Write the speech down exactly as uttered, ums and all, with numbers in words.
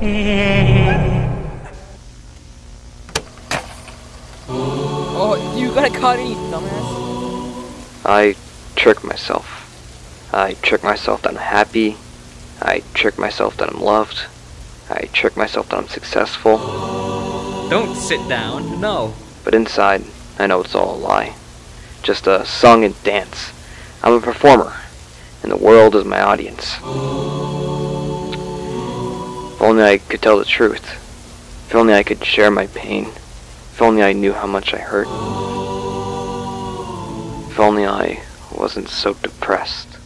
Oh, you got caught in, you dumbass. I trick myself. I trick myself that I'm happy. I trick myself that I'm loved. I trick myself that I'm successful. Don't sit down, no. But inside, I know it's all a lie. Just a song and dance. I'm a performer, and the world is my audience. If only I could tell the truth. If only I could share my pain. If only I knew how much I hurt. If only I wasn't so depressed.